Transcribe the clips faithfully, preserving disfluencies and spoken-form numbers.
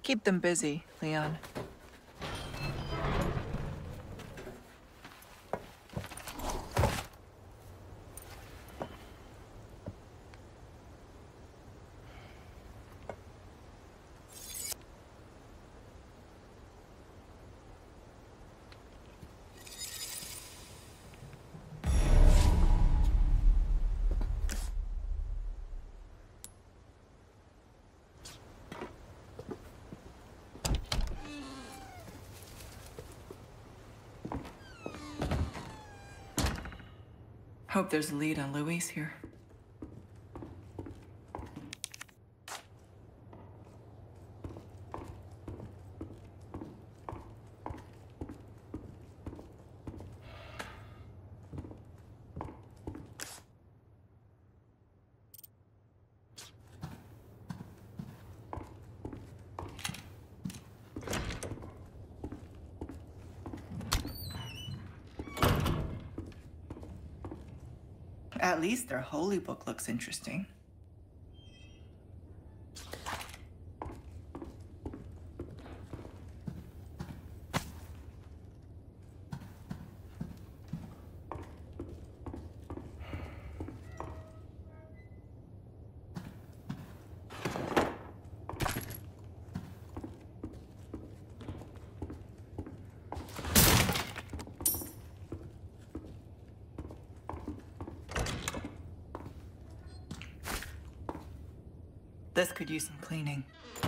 Keep them busy, Leon. Hope there's a lead on Luis here. At least their holy book looks interesting. This could use some cleaning.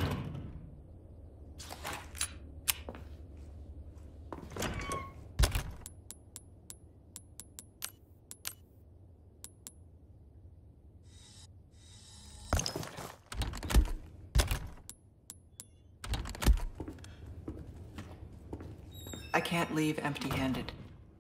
I can't leave empty-handed.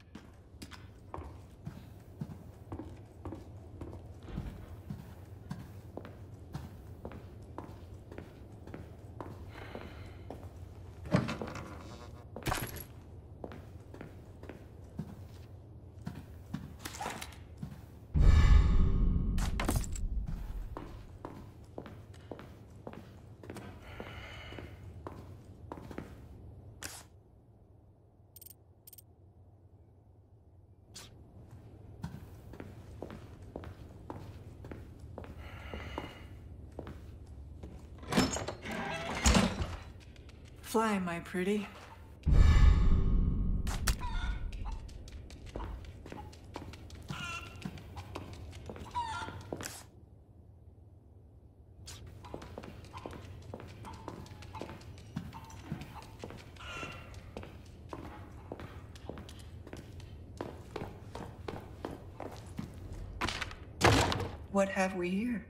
Fly, my pretty. What have we here?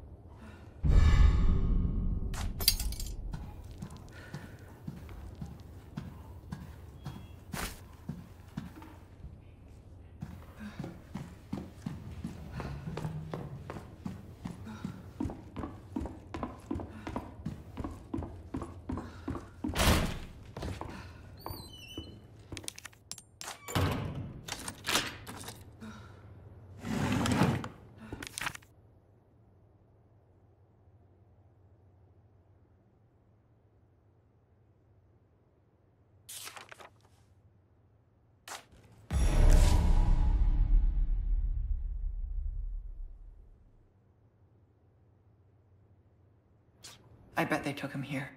I bet they took him here.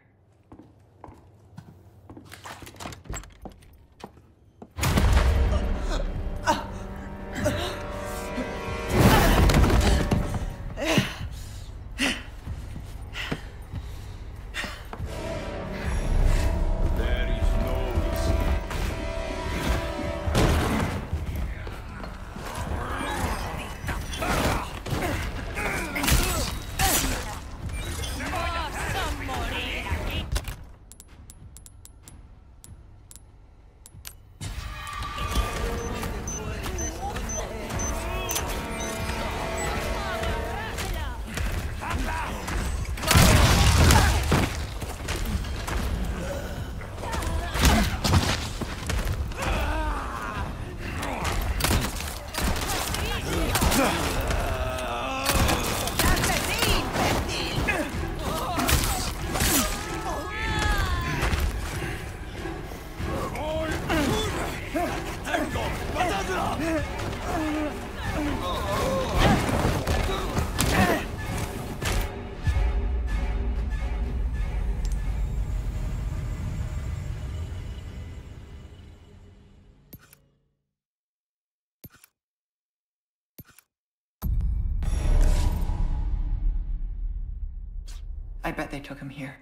Possa morir. I bet they took him here.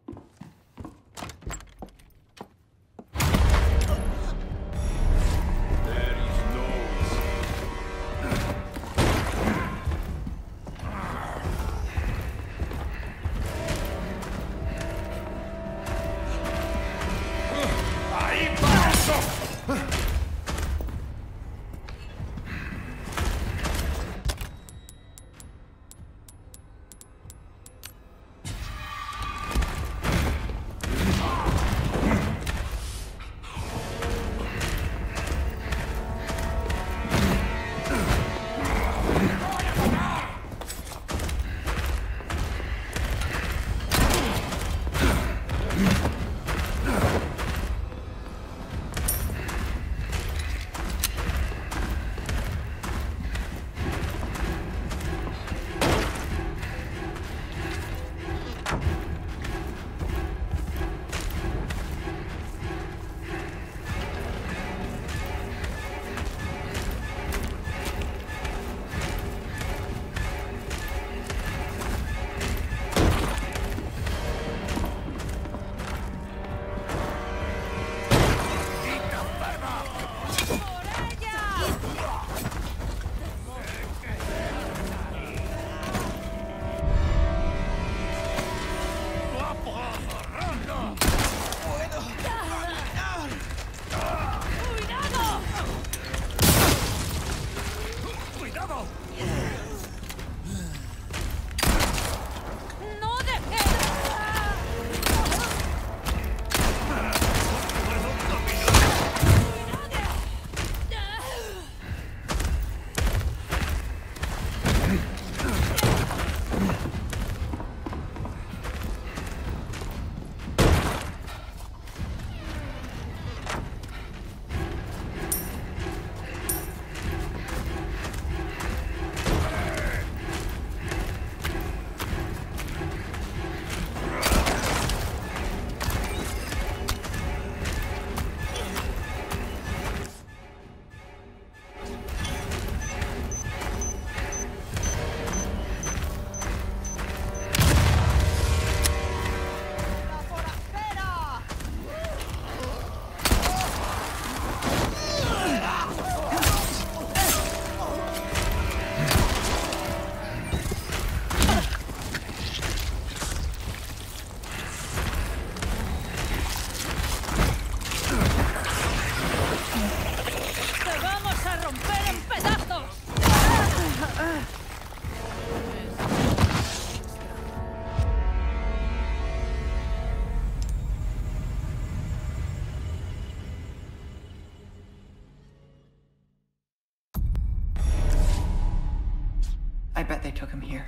I bet they took him here.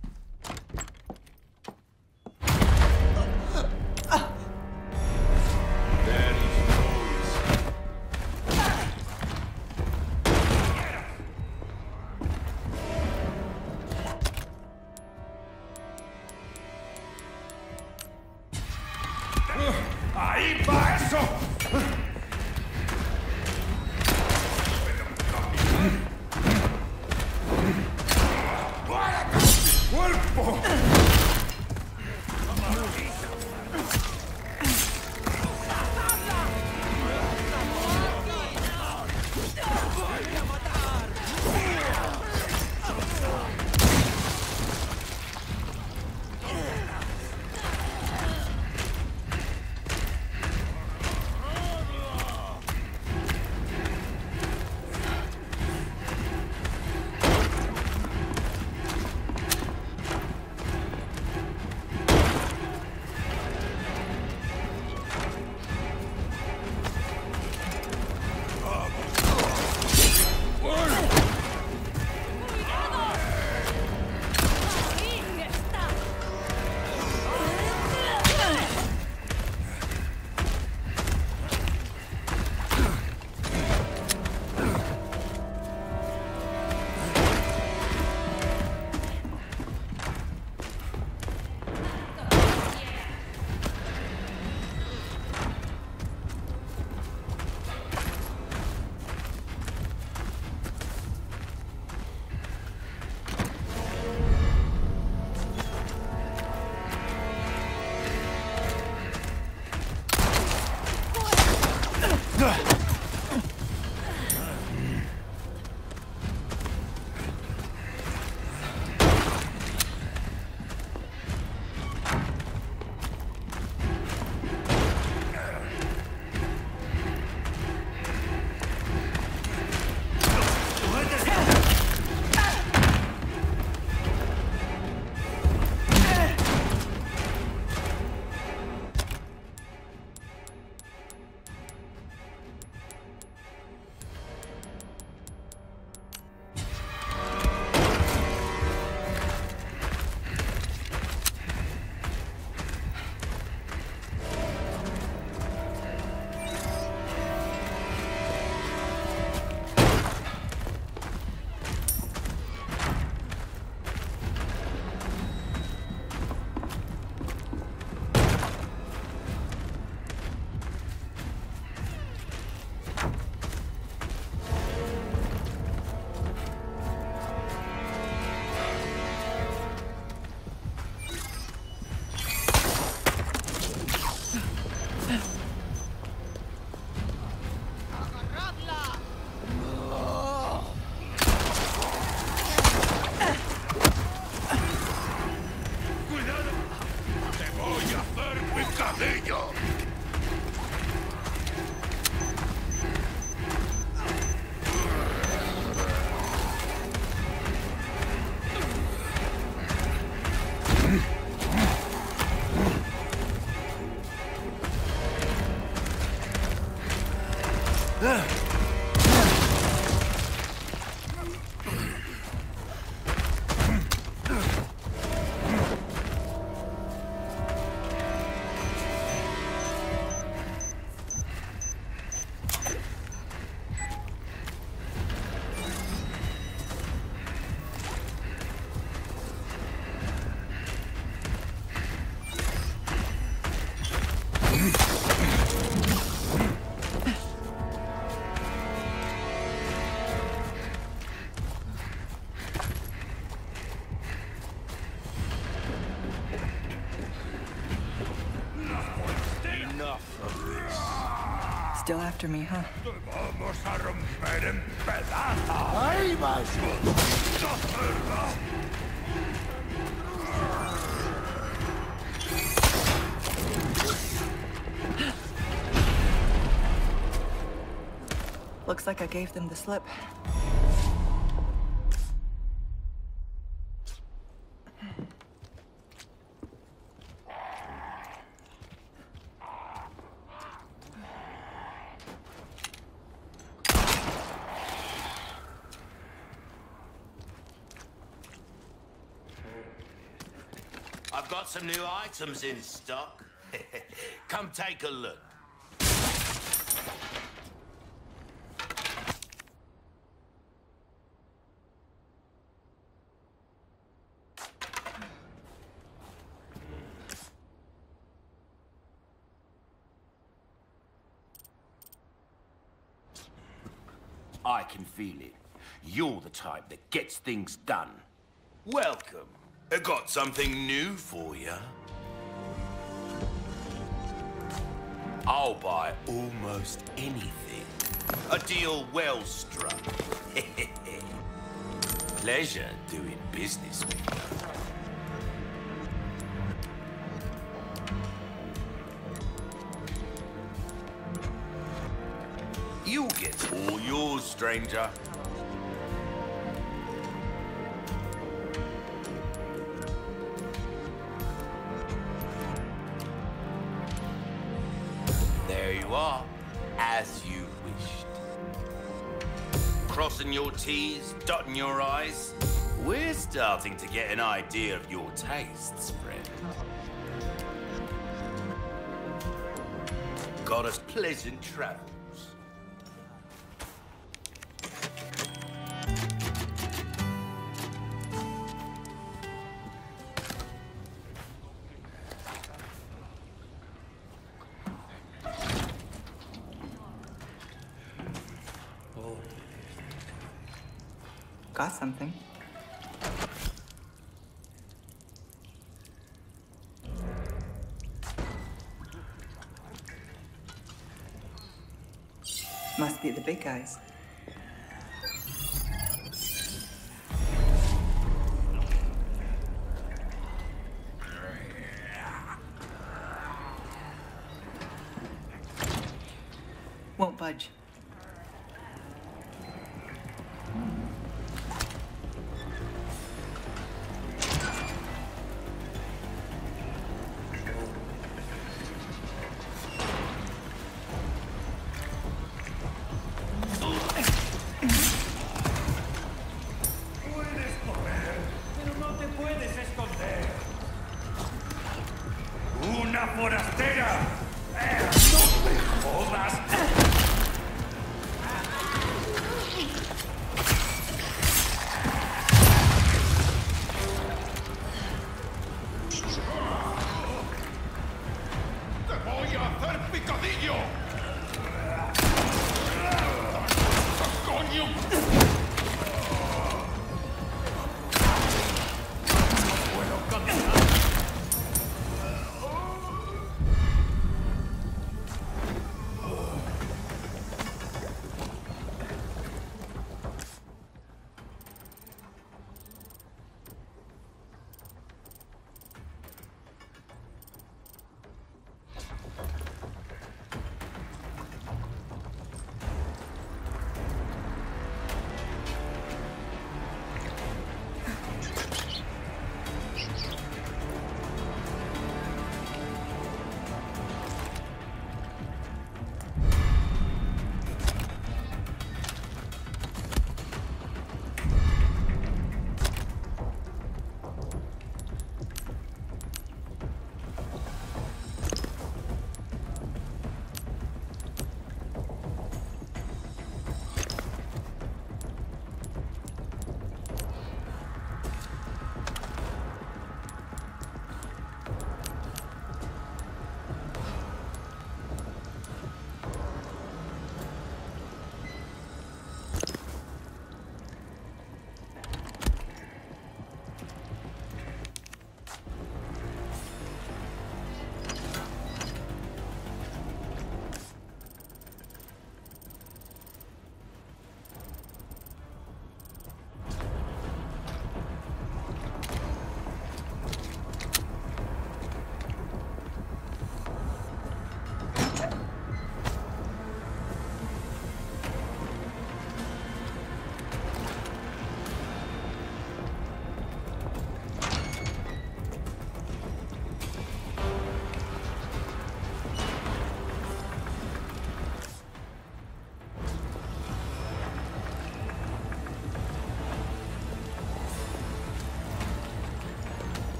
¡Ahí va eso! ¡Cuerpo! Still after me, huh? Vamos a romper en pedazos. ¡Ahí vas! Looks like I gave them the slip. I've got some new items in stock. Come take a look. I can feel it. You're the type that gets things done. Welcome. I got something new for you. I'll buy almost anything. A deal well struck. Pleasure doing business with you. You'll get all yours, stranger. There you are, as you wished. Crossing your T's, dotting your I's. We're starting to get an idea of your tastes, friend. Got us pleasant travels. Got something. Must be the big guys. Won't budge. ¡Una forastera! ¡Eh, ¡no me jodas! ¡Te voy a hacer picadillo! ¡Coño!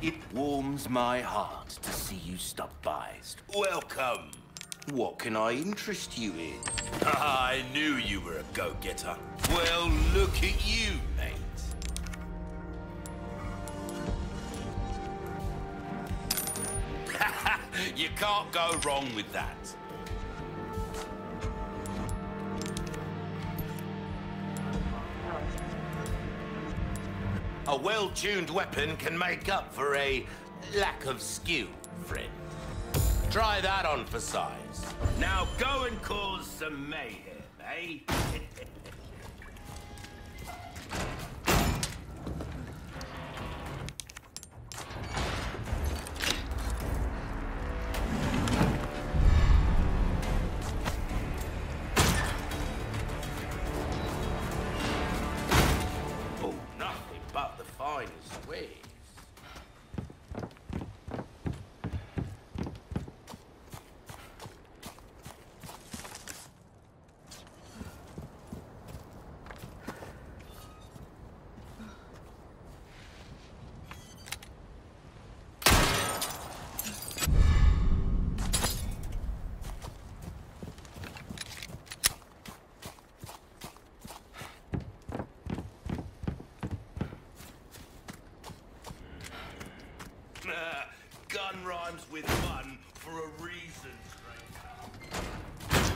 It warms my heart to see you stop by. Welcome. What can I interest you in? I knew you were a go-getter. Well, look at you, mate. You can't go wrong with that. A well-tuned weapon can make up for a lack of skill, friend. Try that on for size. Now go and cause some mayhem, eh? Oh, nothing but the finest ways. Gun rhymes with fun for a reason, stranger.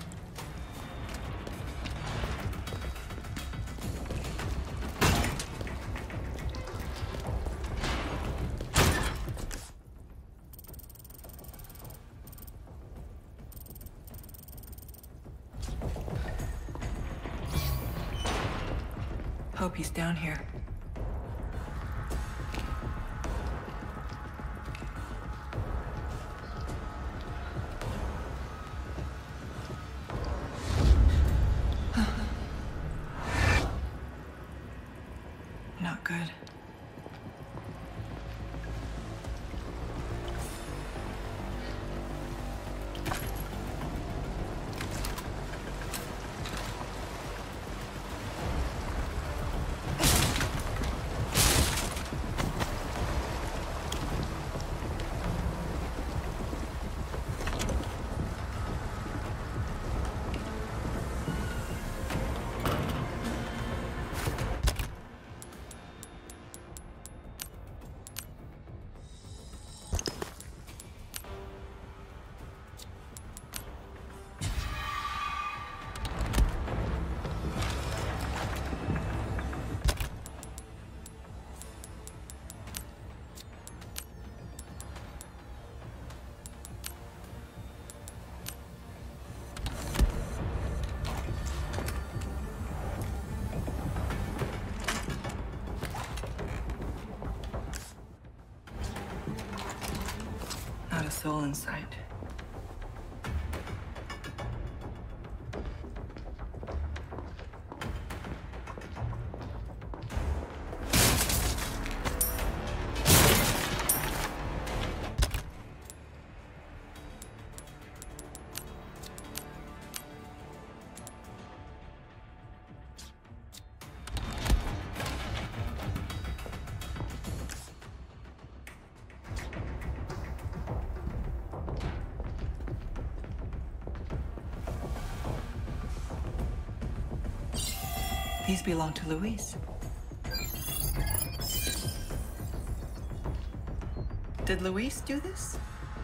Hope he's down here. Not good. Not a soul in sight. These belong to Luis. Did Luis do this?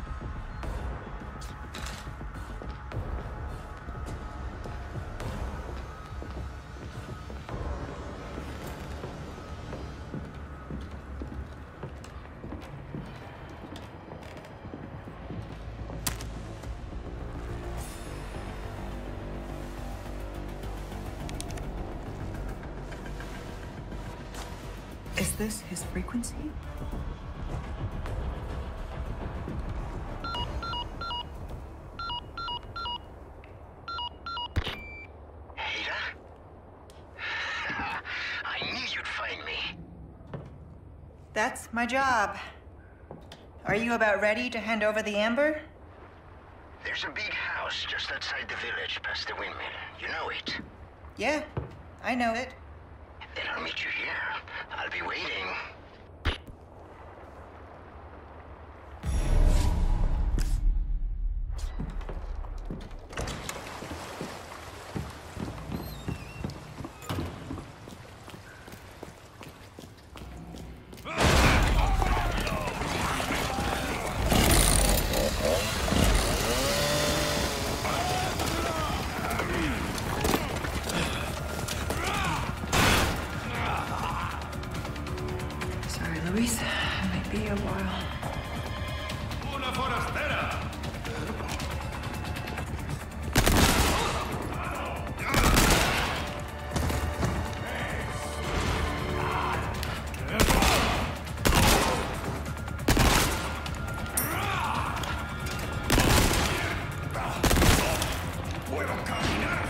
Is this his frequency? Ada? I knew you'd find me. That's my job. Are you about ready to hand over the amber? There's a big house just outside the village past the windmill. You know it? Yeah, I know it. Then I'll meet you here. I'll be waiting. a while. Una forastera! ¡Puedo caminar!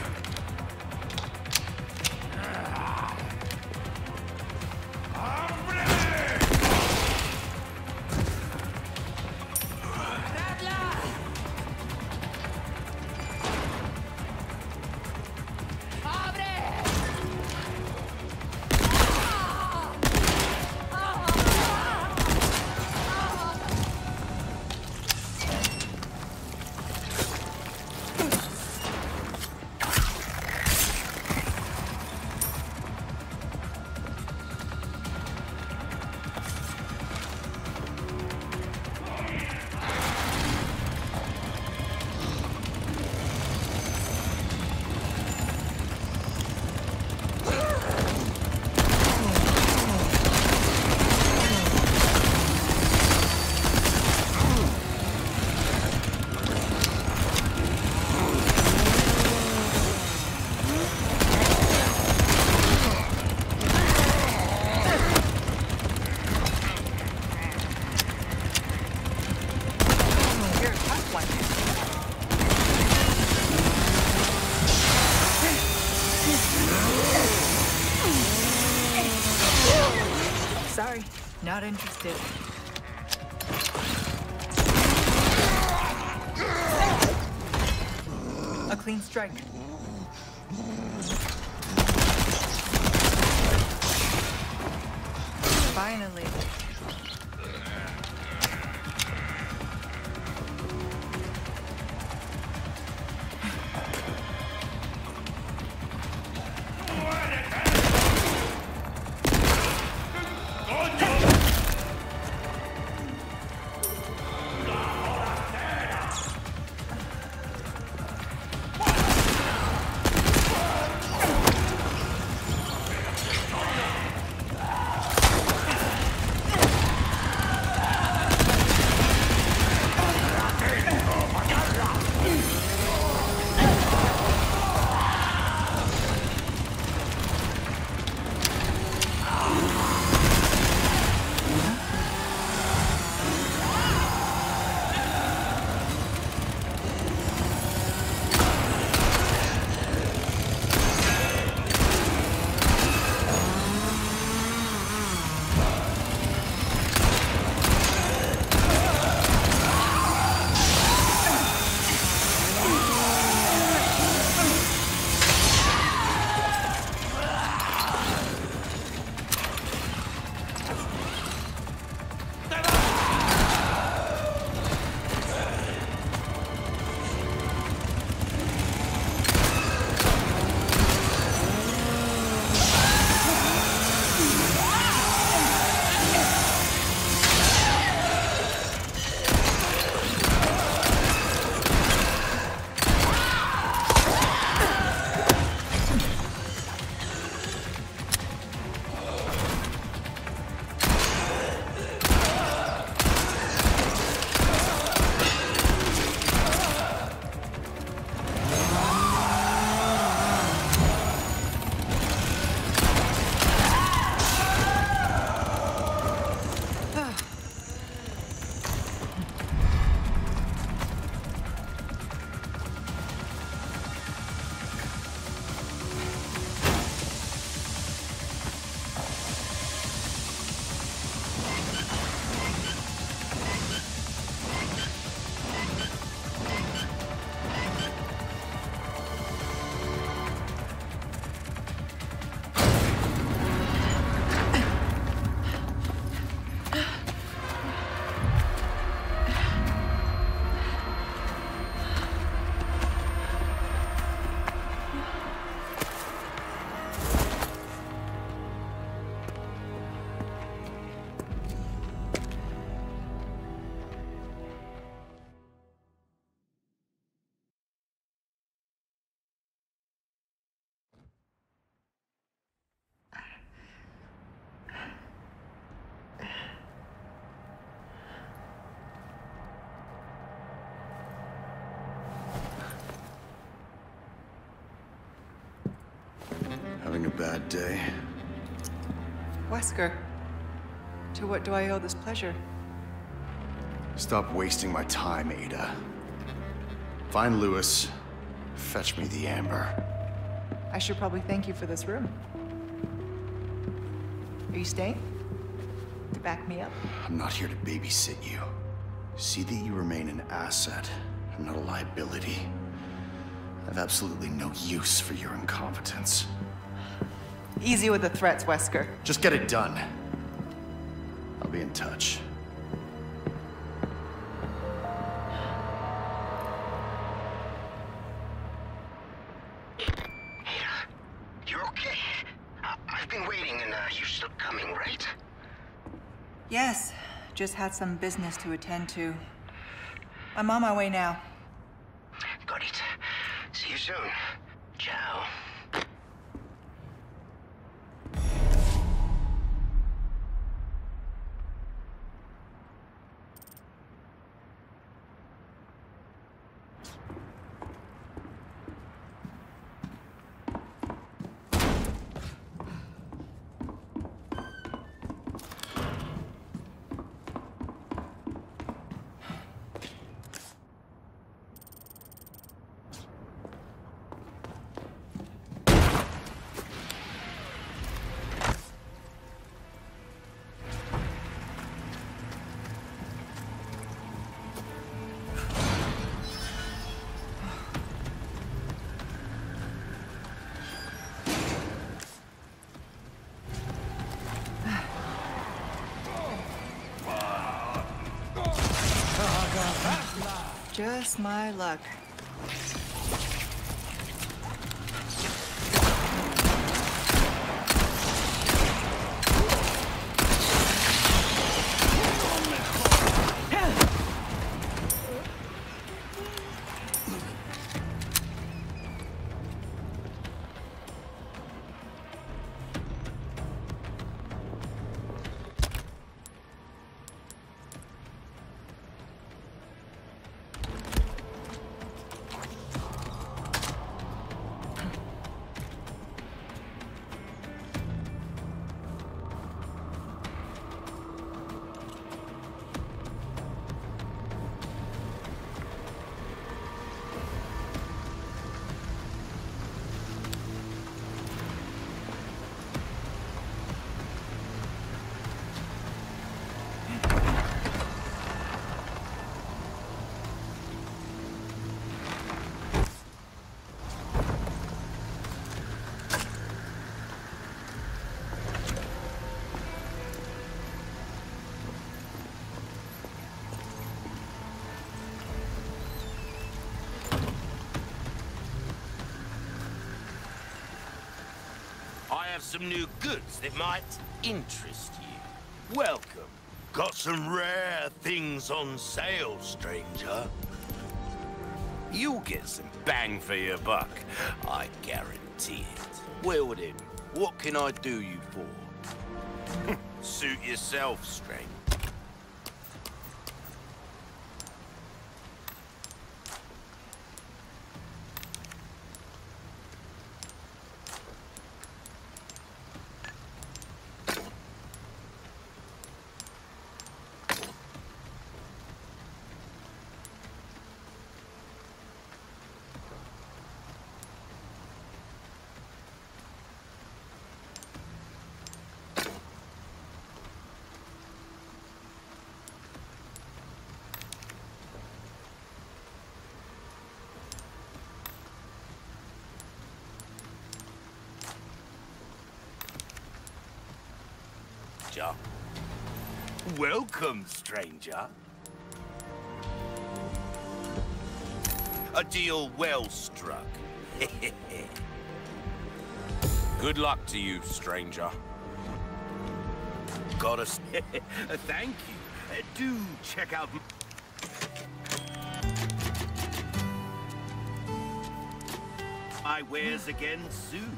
Sorry, not interested. A clean strike. Finally. Having a bad day? Wesker, to what do I owe this pleasure? Stop wasting my time, Ada. Find Lewis. Fetch me the amber. I should probably thank you for this room. Are you staying? To back me up? I'm not here to babysit you. See that you remain an asset, and not a liability. I have absolutely no use for your incompetence. Easy with the threats, Wesker. Just get it done. I'll be in touch. You're okay? I I've been waiting and uh, you're still coming, right? Yes, just had some business to attend to. I'm on my way now. Got it. See you soon. Ciao. Just my luck. I have some new goods that might interest you. Welcome. Got some rare things on sale, stranger. You'll get some bang for your buck, I guarantee it. Well then, what can I do you for? Suit yourself, stranger. Welcome, stranger. A deal well struck. Good luck to you, stranger. Got us. Thank you. Uh, do check out my wares again soon.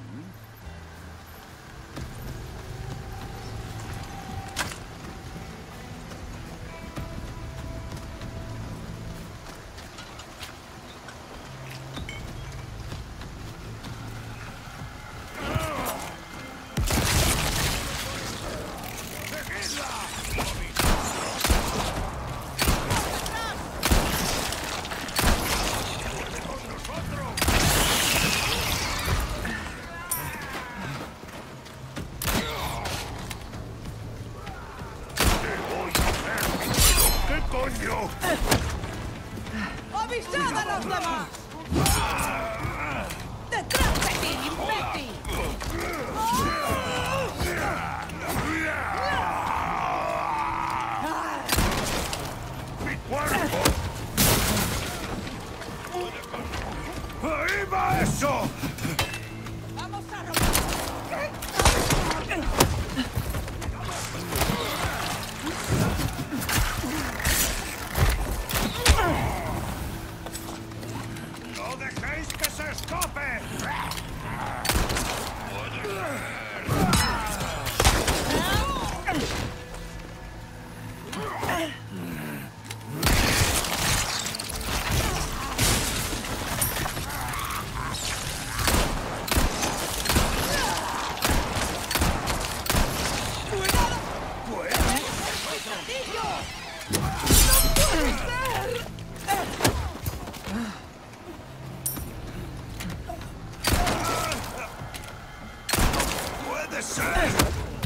¡Avisad a los demás! ¡Detrás de ti, imbécil! ¡Mi cuerpo! ¡Ahí va eso! ¡Vamos a romper! ¡No dejéis que se escape! ¡Puede ser!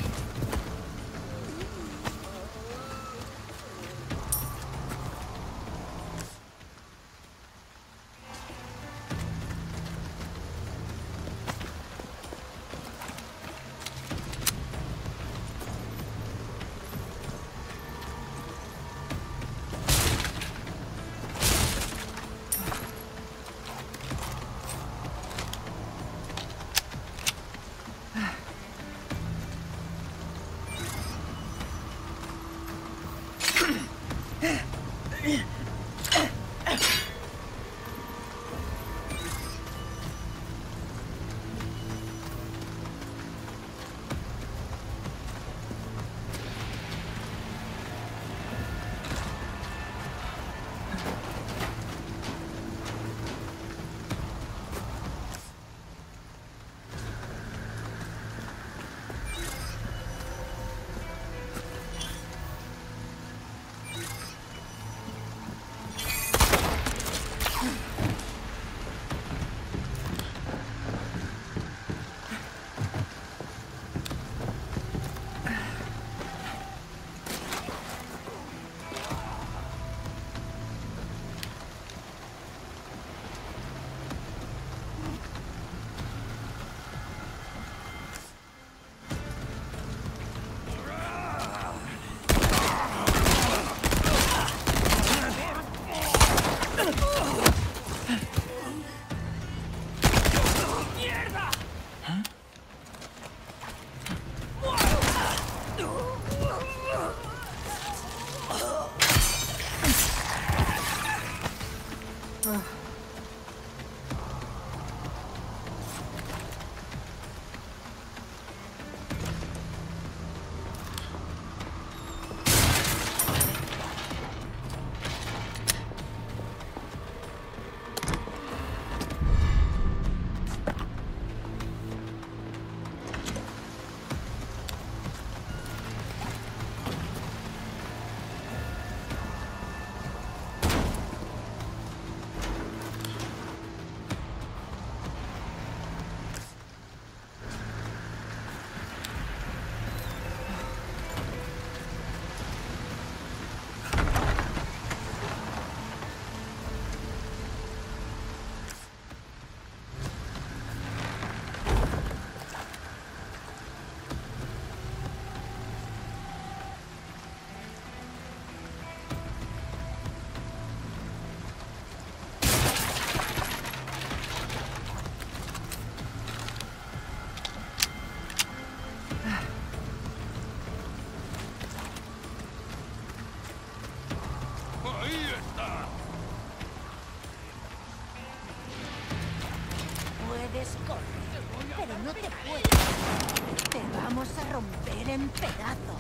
Puedes correr, pero no te puedes. Te vamos a romper en pedazos.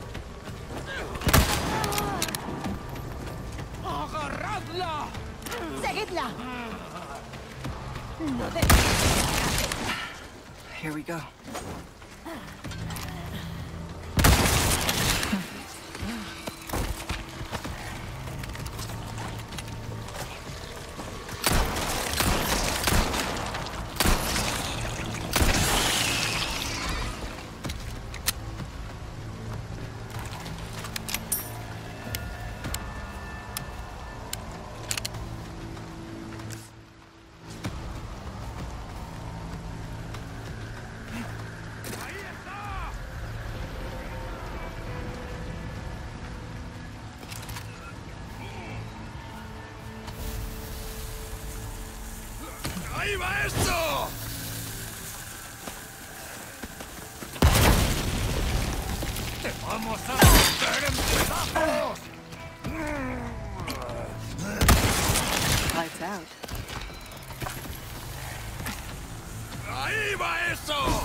¡Agarradla! ¡Seguidla! No debes. Here we go. ¡Te vamos a romper en pedazos! Lights out. ¡Ahí va eso!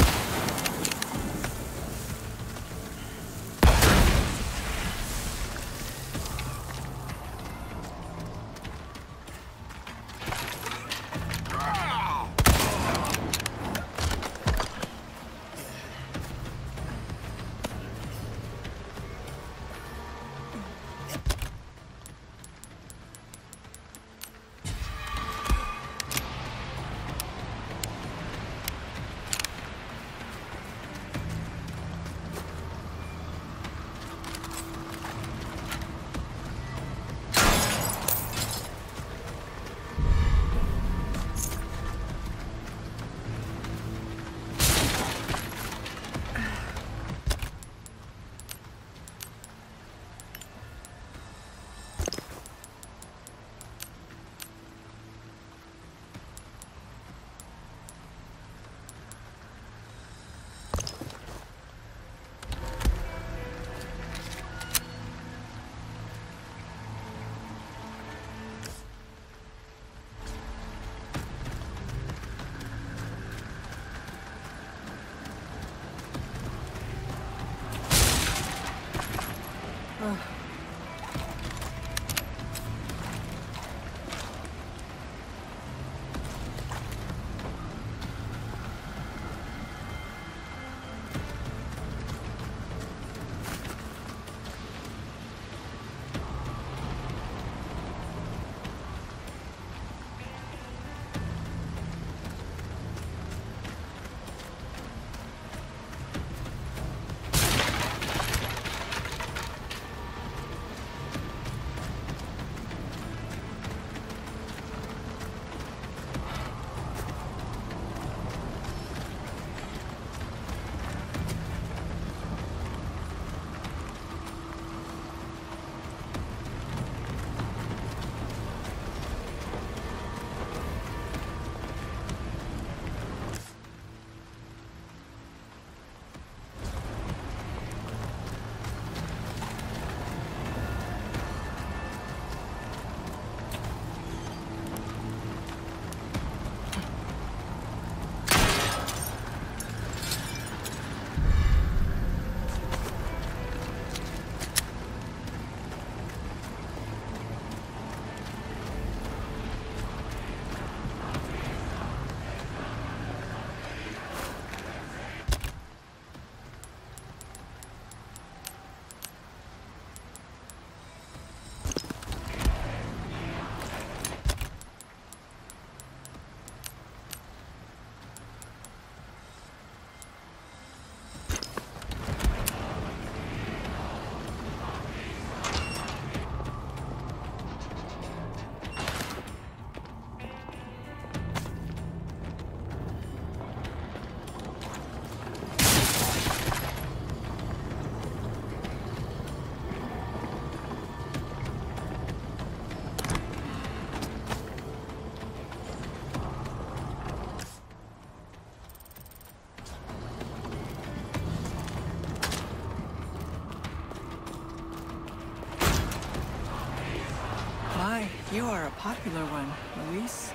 You are a popular one, Luis.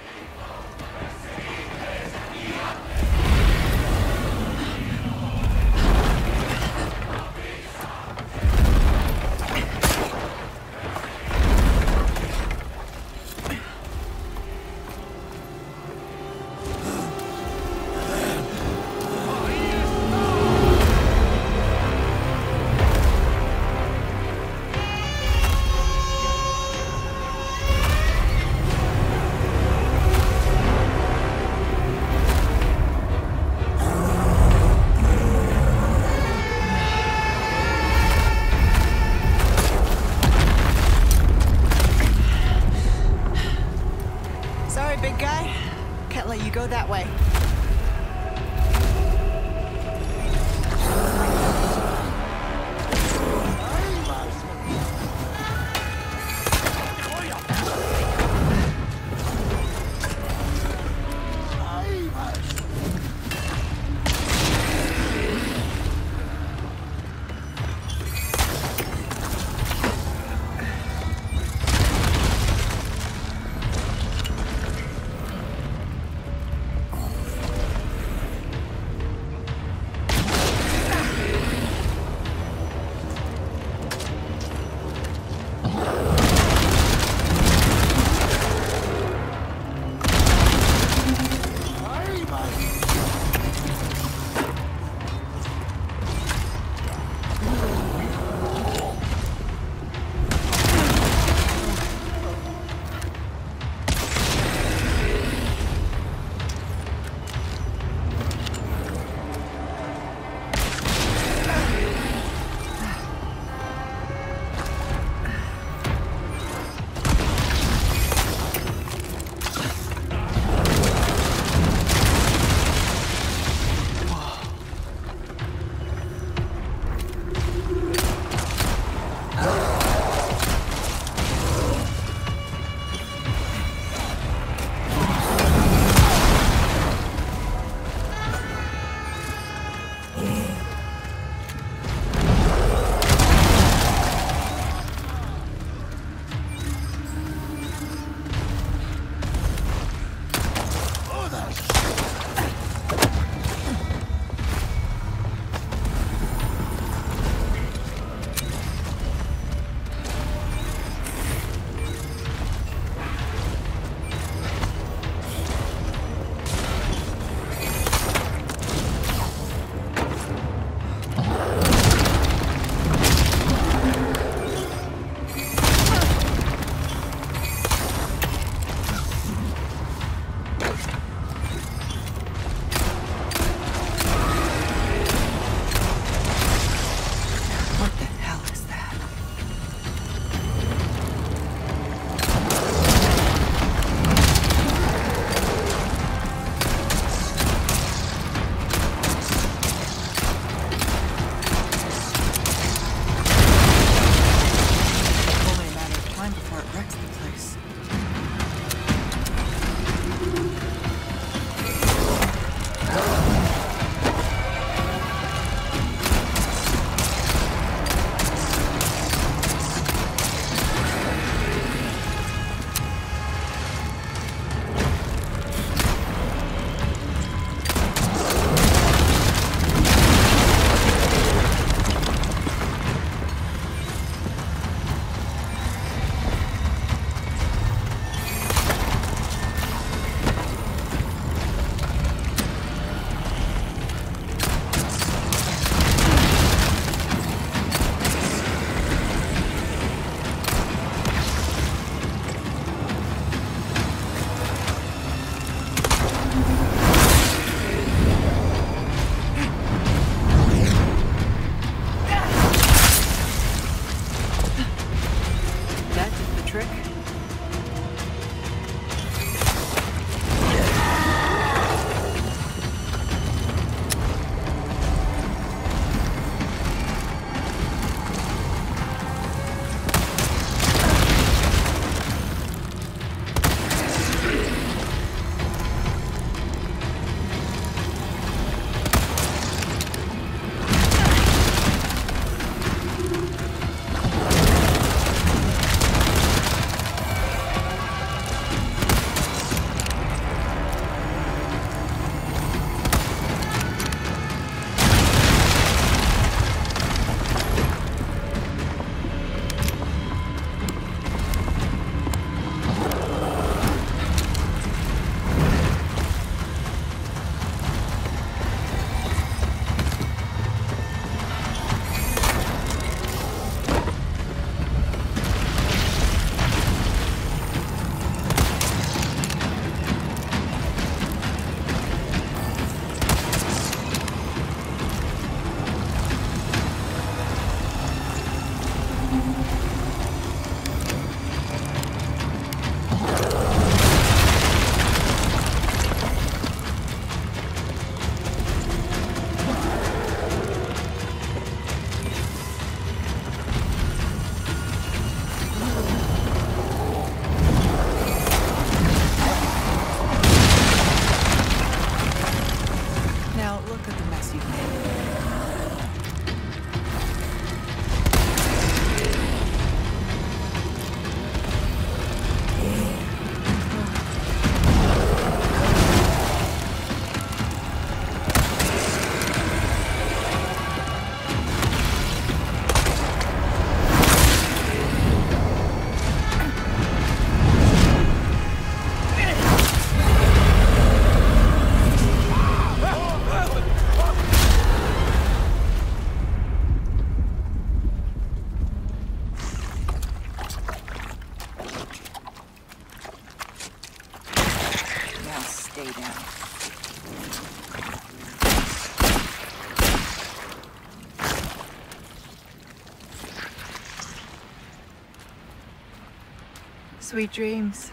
Sweet dreams.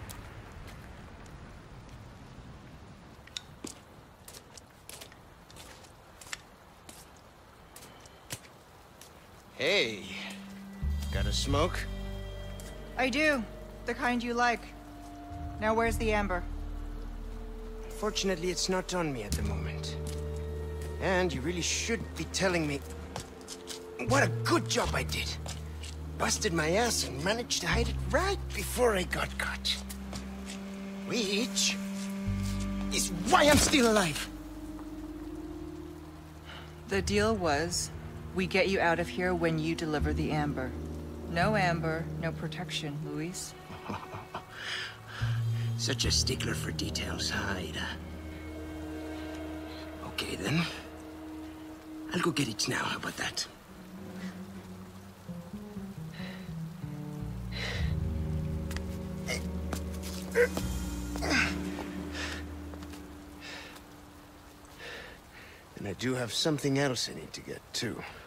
Hey, got a smoke? I do. The kind you like. Now where's the amber? Fortunately, it's not on me at the moment. And you really should be telling me what a good job I did. Busted my ass and managed to hide it right before I got caught. Which is why I'm still alive. The deal was, we get you out of here when you deliver the amber. No amber, no protection, Luis. Such a stickler for details, Ida. Okay, then. I'll go get it now. How about that? And I do have something else I need to get, too.